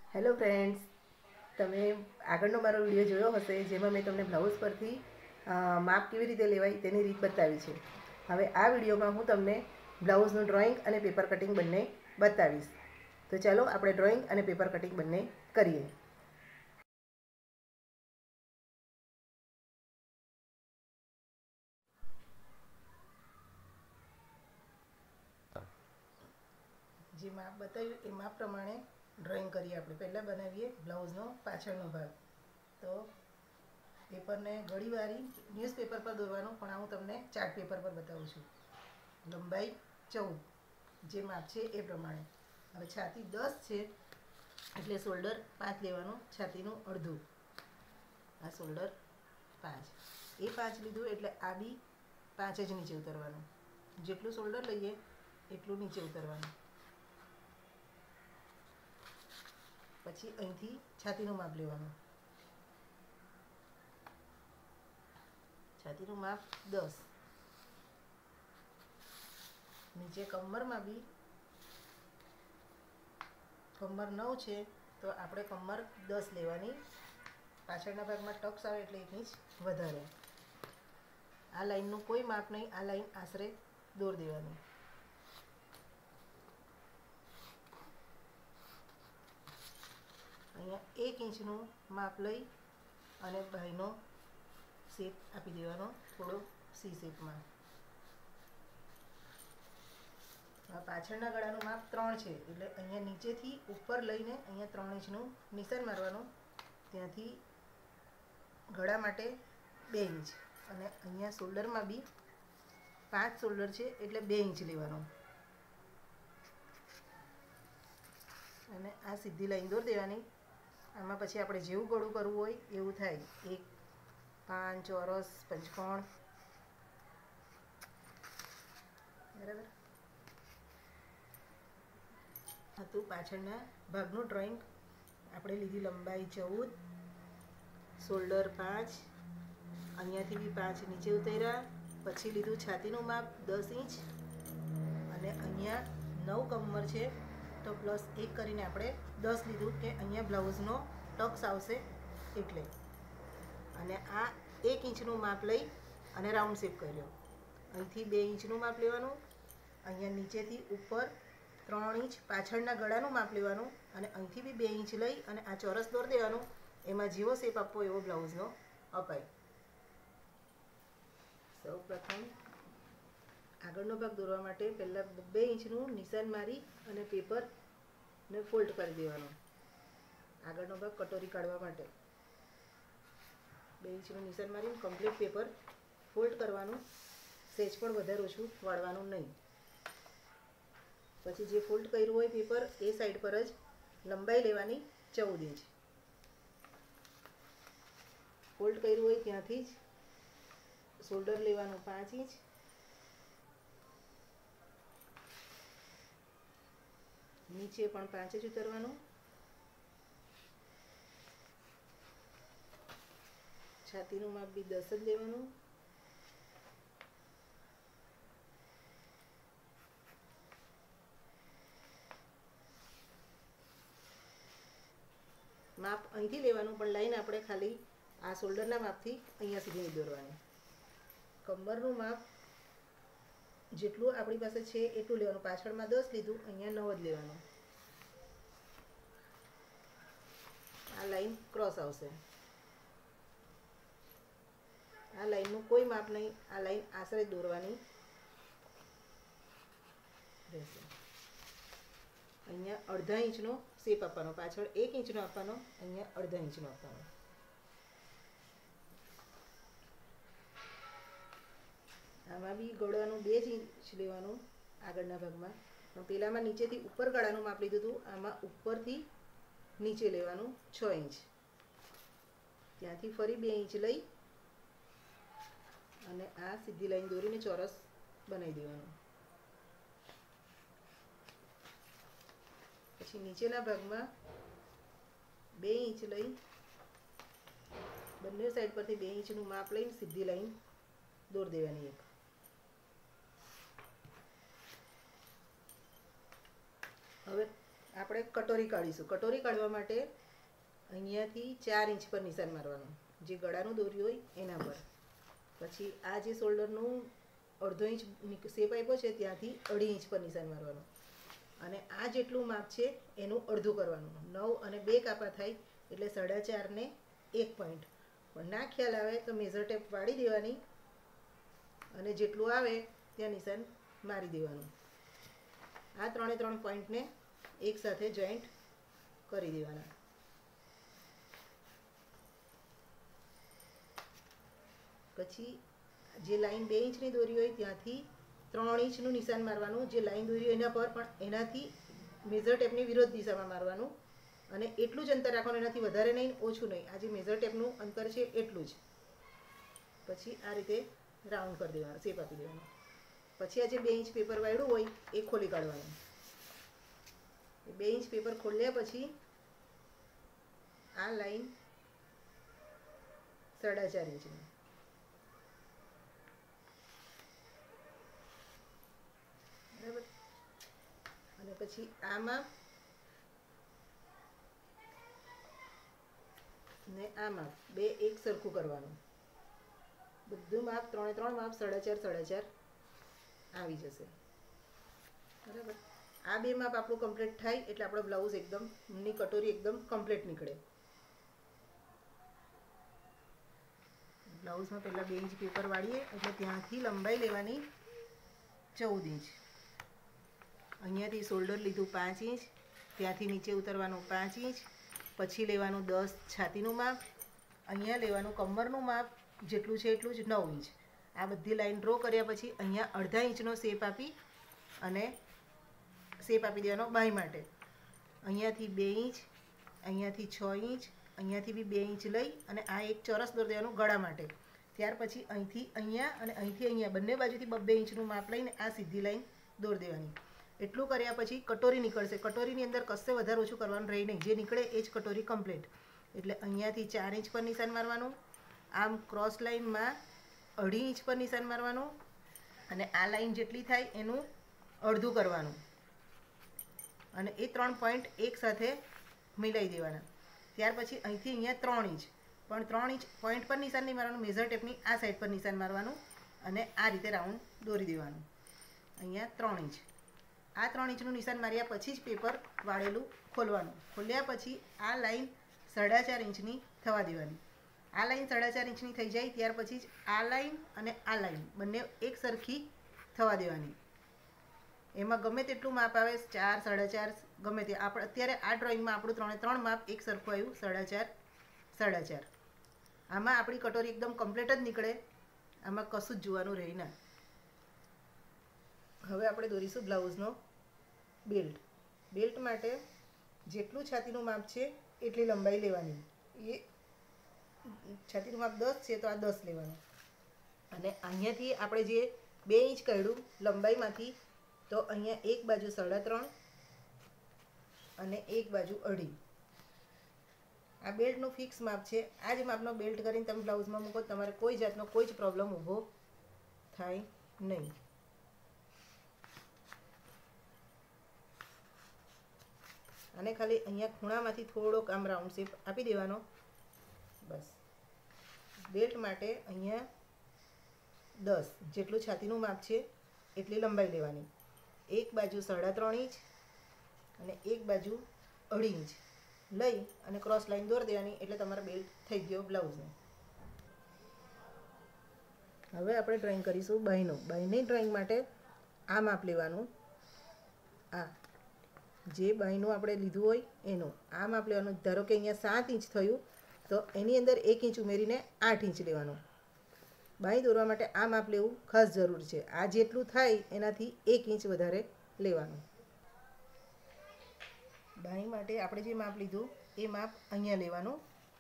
Hello friends, તમે આગળનો મારો વિડીયો જોયો હશે જેમાં મેં તમને બ્લાઉઝ પરથી માપ કેવી રીતે લેવાય તેની રીત બતાવી છે. હવે આ વિડીયોમાં હું તમને બ્લાઉઝનું ડ્રોઈંગ અને પેપર કટિંગ બંને બતાવીશ. તો ચાલો આપણે ડ્રોઈંગ અને પેપર કટિંગ બંને કરીએ. જે માપ બતાવ્યું એ માપ પ્રમાણે ડ્રોઈંગ કરીએ. આપણે પહેલાં બનાવીએ બ્લાઉઝનો પાછળનો ભાગ. તો પેપરને ઘડી વારી ન્યૂઝપેપર પર દોરવાનું, પણ હું તમને ચાર્ટ પેપર પર બતાવું છું. લંબાઈ 14 જે માપ છે એ પ્રમાણે. હવે છાતી 10 છે એટલે શોલ્ડર 5 લેવાનું, છાતીનું અડધું. આ શોલ્ડર 5, એ 5 લીધું એટલે આ બી 5 જ નીચે ઉતરવાનું. જેટલું શોલ્ડર લઈએ એટલું નીચે ઉતરવાનું. પછી અહીંથી છાતીનું માપ લેવાનું. છાતીનું માપ 10. નીચે કમરમાં બી કમર 9 છે તો આપણે કમર 10 લેવાની. પાછળના ભાગમાં ટક્સ આવે એટલે 1 ઇંચ વધારે. આ લાઈનનું કોઈ માપ નહીં, આ લાઈન આશરે દોર દેવાની. અહીંયા 1 ઇંચનું માપ લઈ અને બાયનો શેપ આપી દેવાનો, થોડો સી શેપમાં. પાછળના ગળાનું માપ 3 છે એટલે અહીંયા નીચેથી ઉપર લઈને અહીંયા 3 ઇંચનું નિશાન મારવાનું. ત્યાંથી ગળા માટે 2 ઇંચ, અને અહીંયા શોલ્ડરમાં બી 5 શોલ્ડર છે એટલે 2 ઇંચ લેવાનું. અને આ સીધી લાઈન દોર દેવાની. આમાં પછી આપણે જેવું ગળું કરવું હોય એવું થાય. 1, 5, ચોરસ, પંચકોણ, બરાબર. હતું પાછળના ભાગનું ડ્રોઈંગ. આપણે લીધી લંબાઈ 14, શોલ્ડર 5, અહીંયાથી બી 5 નીચે ઉતાર્યા. પછી લીધું છાતીનું માપ 10 ઇંચ, અને અહીંયા 9 કમર છે તો પ્લસ 1 કરીને આપણે 10 લીધું કે અહીંયા બ્લાઉઝનો ટક્સ આવશે એટલે. અને આ 1 ઇંચનું માપ લઈ અને રાઉન્ડ શેપ કર્યો. અહીંથી 2 ઇંચનું માપ લેવાનું. અહીંયા નીચેથી ઉપર 3 ઇંચ પાછળના ગળાનું માપ લેવાનું, અને અહીંથી બી 2 ઇંચ લઈ અને આ ચોરસ દોર દેવાનું. એમાં જેવો શેપ આપવો એવો બ્લાઉઝનો અપાય. સૌ પ્રથમ આગળનો ભાગ દોરવા માટે પહેલાં 2 ઇંચનું નિશાન મારી અને પેપરને ફોલ્ડ કરી દેવાનો. આગળનો ભાગ કટોરી કાઢવા માટે 2 ઇંચનું નિશાન મારીને કમ્પ્લીટ પેપર ફોલ્ડ કરવાનું. સેજ પણ વધારે ઓછું વાળવાનું નહીં. પછી જે ફોલ્ડ કર્યું હોય પેપર એ સાઈડ પર જ લંબાઈ લેવાની 14 ઇંચ. ફોલ્ડ કર્યું હોય ત્યાંથી જ શોલ્ડર લેવાનું 5 ઇંચ. નીચે પણ 5 જ ઉતરવાનું. છાતીનું માપ બી 10 જ લેવાનું. માપ અહીંથી લેવાનું, પણ લાઈન આપણે ખાલી આ શોલ્ડરના માપથી અહીંયા સુધી નહીં દોરવાની. કમરનું માપ જેટલું આપણી પાસે છે એટલું લેવાનું. પાછળમાં 10 લીધું, અહીંયા 9 જ લેવાનું. આ લાઈન ક્રોસ આવશે. આ લાઈનનું કોઈ માપ નહીં, આ લાઈન આશરે દોરવાની રહેશે. અહીંયા અડધા ઇંચનો શેપ આપવાનો. પાછળ 1 ઇંચનો આપવાનો, અહીંયા અડધા ઇંચનો આપવાનો. આમાં બી ગળાનું 2 ઇંચ લેવાનું આગળના ભાગમાં, પણ પેલામાં નીચેથી ઉપર ગળાનું માપ લીધું હતું. આમાં ઉપરથી નીચે લેવાનું 6 ઇંચ. ત્યાંથી ફરી 2 ઇંચ લઈ અને આ સીધી લાઈન દોરીને ચોરસ બનાવી દેવાનું. પછી નીચેના ભાગમાં 2 ઇંચ લઈ બંને સાઈડ પરથી 2 ઇંચનું માપ લઈને સીધી લાઈન દોર દેવાની એક. હવે આપણે કટોરી કાઢીશું. કટોરી કાઢવા માટે અહીંયાથી 4 ઇંચ પર નિશાન મારવાનું, જે ગળાનું દોર્યું હોય એના પર. પછી આ જે શોલ્ડરનું અડધો ઇંચ શેપ આપ્યો છે ત્યાંથી 2.5 ઇંચ પર નિશાન મારવાનું. અને આ જેટલું માપ છે એનું અડધું કરવાનું. 9 અને 2 કાપા થાય એટલે 4.5 ને 1 પોઈન્ટ. પણ ના ખ્યાલ આવે તો મેઝર ટેપ વાળી દેવાની અને જેટલું આવે ત્યાં નિશાન મારી દેવાનું. આ 3 પોઈન્ટને એકસાથે જોઈન્ટ કરી દેવાના. પછી જે લાઈન 2 ઇંચની દોરી હોય ત્યાંથી 3 ઇંચનું નિશાન મારવાનું. જે લાઈન દોરી હોય એના પર પણ એનાથી મેઝર ટેપની વિરોધ દિશામાં મારવાનું. અને એટલું જ અંતર રાખવાનું, એનાથી વધારે નહીં ઓછું નહીં. આ જે મેઝર ટેપનું અંતર છે એટલું જ. પછી આ રીતે રાઉન્ડ કરી દેવાનું, શેપ આપી દેવાનું. પછી આ જે 2 ઇંચ પેપર વાળ્યું હોય એ ખોલી કાઢવાનું. 2 ઇંચ પેપર ખોલ્યા પછી આ લાઈન 4.5 ઇંચની, બરાબર. અને પછી આમાં ને આ માપ બે એક સરખું કરવાનું. બધું માપ 3 માપ 4.5 આવી જશે, બરાબર. આ બે માપ આપણું કમ્પ્લીટ થાય એટલે આપણો બ્લાઉઝ એકદમ ની કટોરી એકદમ કમ્પ્લીટ નીકળે. બ્લાઉઝમાં પહેલાં 2 ઇંચ પેપર વાળીએ એટલે ત્યાંથી લંબાઈ લેવાની 14 ઇંચ. અહીંયાથી શોલ્ડર લીધું 5 ઇંચ, ત્યાંથી નીચે ઉતરવાનું 5 ઇંચ. પછી લેવાનું 10 છાતીનું માપ, અહીંયા લેવાનું કમરનું માપ, જેટલું છે એટલું જ 9 ઇંચ. આ બધી લાઈન ડ્રો કર્યા પછી અહીંયા 1/2 ઇંચનો શેપ આપી અને શેપ આપી દેવાનો બાય માટે. અહીંયાથી 2 ઇંચ, અહીંયાથી 6 ઇંચ, અહીંયાથી બી 2 ઇંચ લઈ અને આ એક ચોરસ દોરી દેવાનું ગળા માટે. ત્યાર પછી અહીંથી અહીંયા અને અહીંથી અહીંયા બંને બાજુથી 2 ઇંચનું માપ લઈને આ સીધી લાઈન દોર દેવાની. એટલું કર્યા પછી કટોરી નીકળશે. કટોરીની અંદર કશે વધારે ઓછું કરવાનું રહે નહીં, જે નીકળે એ જ કટોરી કમ્પ્લીટ. એટલે અહીંયાથી 4 ઇંચ પર નિશાન મારવાનું. આમ ક્રોસ લાઈનમાં 2.5 ઇંચ પર નિશાન મારવાનું અને આ લાઈન જેટલી થાય એનું અડધું કરવાનું. અને એ 3 પોઈન્ટ એકસાથે મિલાવી દેવાના. ત્યાર પછી અહીંથી અહીંયા 3 ઇંચ, પણ 3 ઇંચ પોઈન્ટ પર નિશાન નહીં મારવાનું, મેઝર ટેપની આ સાઈડ પર નિશાન મારવાનું અને આ રીતે રાઉન્ડ દોરી દેવાનું. અહીંયા 3 ઇંચ. આ 3 ઇંચનું નિશાન માર્યા પછી જ પેપર વાળેલું ખોલવાનું. ખોલ્યા પછી આ લાઈન 4.5 ઇંચની થવા દેવાની. આ લાઈન 4.5 ઇંચની થઈ જાય ત્યાર પછી જ આ લાઈન અને આ લાઈન બંને એક સરખી થવા દેવાની. એમાં ગમે તેટલું માપ આવે, 4, 4.5 ગમે તે. આપણે અત્યારે આ ડ્રોઈંગમાં આપણું 3 માપ એક સરખું આવ્યું, 4.5. આમાં આપણી કટોરી એકદમ કમ્પ્લીટ જ નીકળે, આમાં કશું જ જોવાનું રહે ના. હવે આપણે દોરીશું બ્લાઉઝનો બેલ્ટ. બેલ્ટ માટે જેટલું છાતીનું માપ છે એટલી લંબાઈ લેવાની. એ છાતીનું માપ 10 છે તો આ 10 લેવાનું. અને અહીંયાથી આપણે જે 2 ઇંચ કાઢ્યું લંબાઈમાંથી, તો અહીંયા એક બાજુ 3.5 અને એક બાજુ 2.5. આ બેલ્ટનું ફિક્સ માપ છે. આ જ માપનો બેલ્ટ કરીને તમે બ્લાઉઝમાં મૂકો, તમારે કોઈ જાતનો કોઈ જ પ્રોબ્લેમ ઊભો થાય નહીં. અને ખાલી અહીંયા ખૂણામાંથી થોડોક આમ રાઉન્ડ શેપ આપી દેવાનો, બસ. બેલ્ટ માટે અહીંયા 10 જેટલું છાતીનું માપ છે એટલી લંબાઈ લેવાની. એક બાજુ 3.5 ઇંચ અને એક બાજુ 2.5 ઇંચ લઈ અને ક્રોસ લાઈન દોરી દેવાની એટલે તમારો બેલ્ટ થઈ ગયો બ્લાઉઝનો. હવે આપણે ડ્રોઈંગ કરીશું બાયનું. બાયની ડ્રોઈંગ માટે આ માપ લેવાનું. આ જે બાયનું આપણે લીધું હોય એનું આ માપ લેવાનું. ધારો કે અહીંયા 7 ઇંચ થયું તો એની અંદર 1 ઇંચ ઉમેરીને 8 ઇંચ લેવાનું. બાય દોરવા માટે આ માપ લેવું ખાસ જરૂર છે. આ જેટલું થાય એનાથી 1 ઇંચ વધારે લેવાનું. બાય માટે આપણે જે માપ લીધું એ માપ અહીંયા લેવાનું.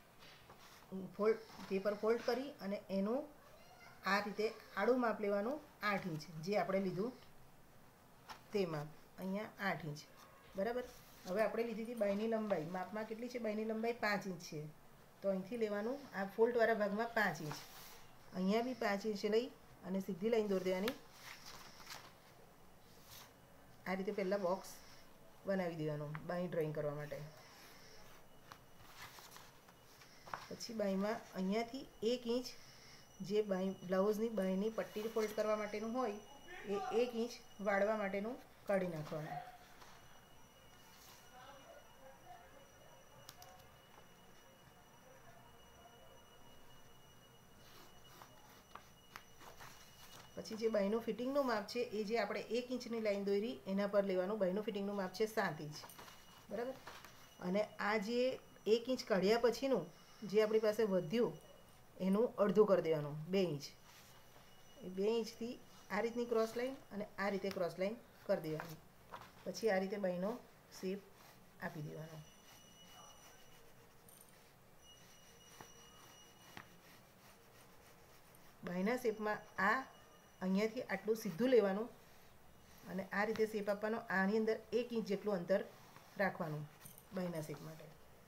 પેપર ફોલ્ડ કરી અને એનું આ રીતે આડું માપ લેવાનું 8 ઇંચ, જે આપણે લીધું તે માપ અહીંયા 8 ઇંચ, બરાબર. હવે આપણે લીધી હતી બાયની લંબાઈ. માપમાં કેટલી છે? બાયની લંબાઈ 5 ઇંચ છે, તો અહીંથી લેવાનું આ ફોલ્ટવાળા ભાગમાં 5 ઇંચ. અહીંયા બી 5 ઇંચ લઈ અને સીધી લાઈન દોરી દેવાની. આ રીતે પહેલાં બોક્સ બનાવી દેવાનું બાંય ડ્રોઈંગ કરવા માટે. પછી બાંયમાં અહીંયાથી 1 ઇંચ જે બ્લાઉઝની બાંયની પટ્ટી ફોલ્ડ કરવા માટેનું હોય એ 1 ઇંચ વાળવા માટેનું કાઢી નાખવાનું. પછી જે બાંયનું ફિટિંગનું માપ છે એ જે આપણે 1 ઇંચની લાઈન દોરી એના પર લેવાનું. બાંયનું ફિટિંગનું માપ છે 7 ઇંચ, બરાબર. અને આ જે 1 ઇંચ કાઢ્યા પછીનું જે આપણી પાસે વધ્યું એનું અડધું કરી દેવાનું, 2 ઇંચ. એ 2 ઇંચથી આ રીતની ક્રોસ લાઈન અને આ રીતે ક્રોસ લાઈન કરી દેવાની. પછી આ રીતે બાંયનો શેપ આપી દેવાનો. બાંયના શેપમાં આ અહીંયાથી આટલું સીધું લેવાનું અને આ રીતે શેપ આપવાનો. આની અંદર 1 ઇંચ જેટલું અંતર રાખવાનું બાંયના શેપ માટે.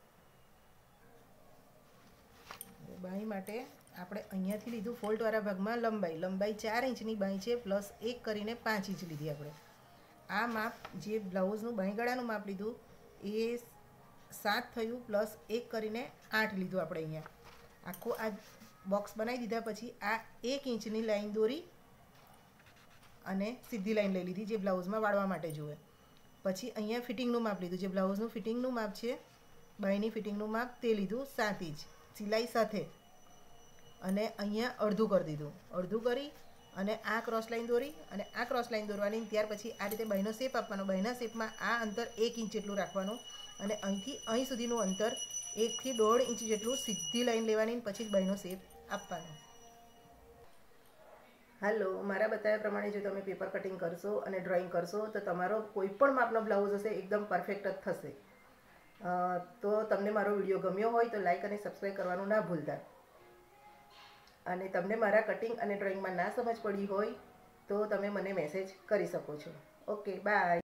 બાંય માટે આપણે અહીંયાથી લીધું ફોલ્ટવાળા ભાગમાં લંબાઈ 4 ઇંચની બાંય છે, પ્લસ 1 કરીને 5 ઇંચ લીધી આપણે. આ માપ જે બ્લાઉઝનું બાંયગાળાનું માપ લીધું એ 7 થયું, પ્લસ 1 કરીને 8 લીધું આપણે. અહીંયા આખું આ બોક્સ બનાવી દીધા પછી આ 1 ઇંચની લાઈન દોરી અને સીધી લાઈન લઈ લીધી જે બ્લાઉઝમાં વાળવા માટે જોઈએ. પછી અહીંયા ફિટિંગનું માપ લીધું, જે બ્લાઉઝનું ફિટિંગનું માપ છે બાંયની ફિટિંગનું માપ તે લીધું 7 ઇંચ સિલાઈ સાથે. અને અહીંયા અડધું કરી દીધું. અડધું કરી અને આ ક્રોસ લાઈન દોરી અને આ ક્રોસ લાઈન દોરવાની. ત્યાર પછી આ રીતે બાંયનો શેપ આપવાનો. બાંયના શેપમાં આ અંતર 1 ઇંચ જેટલું રાખવાનું અને અહીંથી અહીં સુધીનું અંતર 1 થી 1.5 ઇંચ જેટલું સીધી લાઈન લેવાની. પછી જ બાંયનો શેપ આપવાનો. હાલો, મારા બતાવ્યા પ્રમાણે જો તમે પેપર કટિંગ કરશો અને ડ્રોઈંગ કરશો તો તમારો કોઈ પણ માપનો બ્લાઉઝ હશે એકદમ પરફેક્ટ જ થશે. તો તમને મારો વિડીયો ગમ્યો હોય તો લાઈક અને સબસ્ક્રાઈબ કરવાનું ના ભૂલતા. અને તમને મારા કટિંગ અને ડ્રોઈંગમાં ના સમજ પડી હોય તો તમે મને મેસેજ કરી શકો છો. Okay, by.